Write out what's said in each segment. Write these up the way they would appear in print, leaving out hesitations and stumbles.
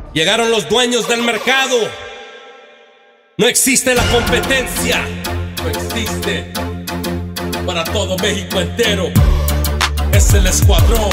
Llegaron los dueños del mercado. No existe la competencia. No existe. Para todo México entero. Es el escuadrón.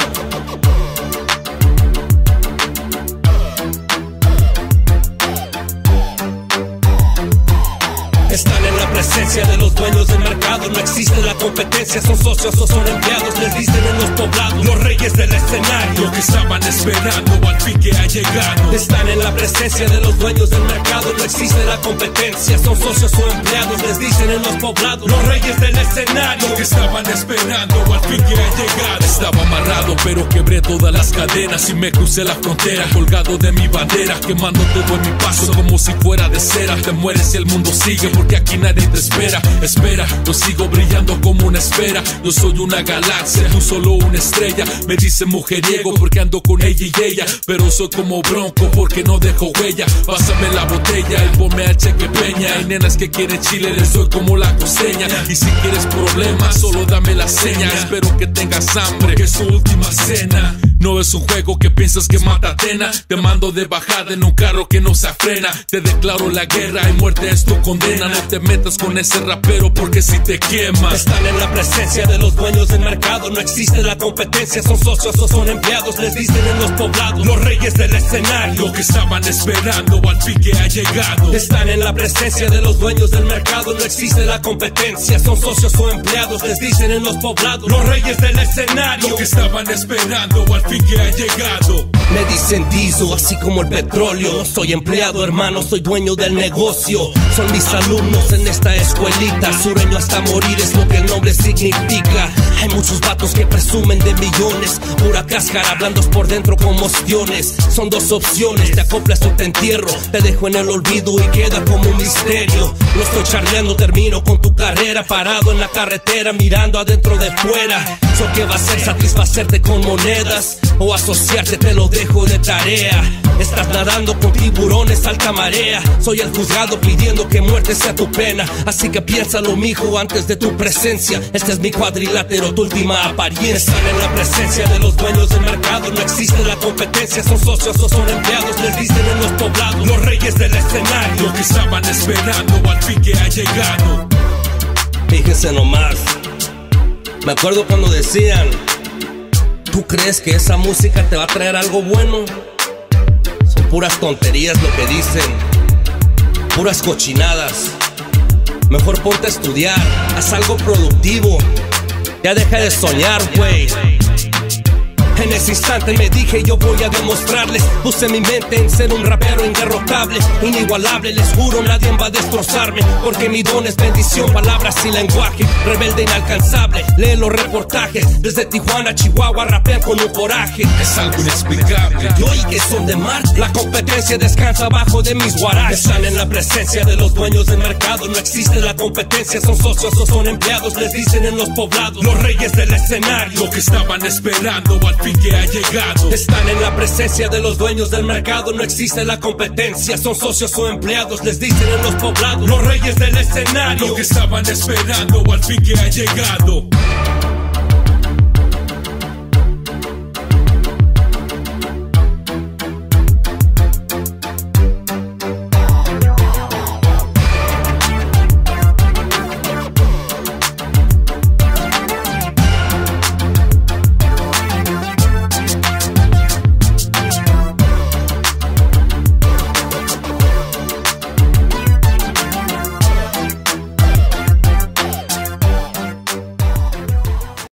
Están en la presencia de los dueños del mercado. No existe la competencia, son socios o son empleados. Les dicen en los poblados, los reyes del escenario. Lo que estaban esperando al fin que ha llegado. Están en la presencia de los dueños del mercado. No existe la competencia, son socios o empleados. Les dicen en los poblados, los reyes del escenario. Lo que estaban esperando al fin que ha llegado. Estaba amarrado pero quebré todas las cadenas y me crucé la frontera, colgado de mi bandera, quemando todo en mi paso como si fuera de cera. Te mueres y el mundo sigue porque aquí nadie te espera. Espera, yo sigo brillando como una esfera. Yo soy una galaxia, tú solo una estrella. Me dicen mujeriego porque ando con ella y ella, pero soy como Bronco porque no dejo huella. Pásame la botella y ponme al Cheque Peña. Hay nenas que quieren chile, les doy como la costeña. Y si quieres problemas, solo dame la seña. Espero que tengas hambre, que es su última cena. No es un juego que piensas que mata a Atena. Te mando de bajada en un carro que no se frena. Te declaro la guerra y muerte es tu condena. No te metas con ese rapero porque si te quema. Están en la presencia de los dueños del mercado. No existe la competencia, son socios o son empleados. Les dicen en los poblados, los reyes del escenario. Lo que estaban esperando al fin que ha llegado. Están en la presencia de los dueños del mercado. No existe la competencia, son socios o empleados. Les dicen en los poblados, los reyes del escenario. Lo que estaban esperando al fin que ha llegado. Me dicen Dizo, así como el petróleo. No soy empleado, hermano, soy dueño del negocio. Son mis alumnos en esta escuelita. Sureño hasta morir es lo que el nombre significa. Hay muchos vatos que presumen de millones, pura cáscara, blandos por dentro como ostiones. Son dos opciones, te acoplas o te entierro. Te dejo en el olvido y queda como un misterio. No estoy charleando, termino con tu carrera. Parado en la carretera, mirando adentro de fuera. So, ¿qué va a ser? ¿Satisfacerte con monedas? O asociarte, te lo dejo de tarea. Estás nadando con tiburones, alta marea. Soy el juzgado pidiendo que muerte sea tu pena. Así que piénsalo, mijo, antes de tu presencia. Este es mi cuadrilátero, tu última apariencia. Están en la presencia de los dueños del mercado. No existe la competencia, son socios o son empleados. Les dicen en los poblados, los reyes del escenario. Lo que estaban esperando al fin que ha llegado. Fíjense nomás, me acuerdo cuando decían, ¿tú crees que esa música te va a traer algo bueno? Son puras tonterías lo que dicen, puras cochinadas. Mejor ponte a estudiar, haz algo productivo. Ya deja de soñar, güey. En ese instante me dije yo voy a demostrarles. Puse mi mente en ser un rapero inderrotable, inigualable, les juro nadie va a destrozarme. Porque mi don es bendición, palabras y lenguaje. Rebelde inalcanzable, lee los reportajes. Desde Tijuana a Chihuahua rapean con un coraje. Es algo inexplicable. Y hoy que son de Marte, la competencia descansa abajo de mis guaraches. Están en la presencia de los dueños del mercado. No existe la competencia, son socios o son empleados. Les dicen en los poblados, los reyes del escenario. Lo que estaban esperando al fin que ha llegado. Están en la presencia de los dueños del mercado. No existe la competencia, son socios o empleados. Les dicen en los poblados, los reyes del escenario. Lo que estaban esperando al fin que ha llegado.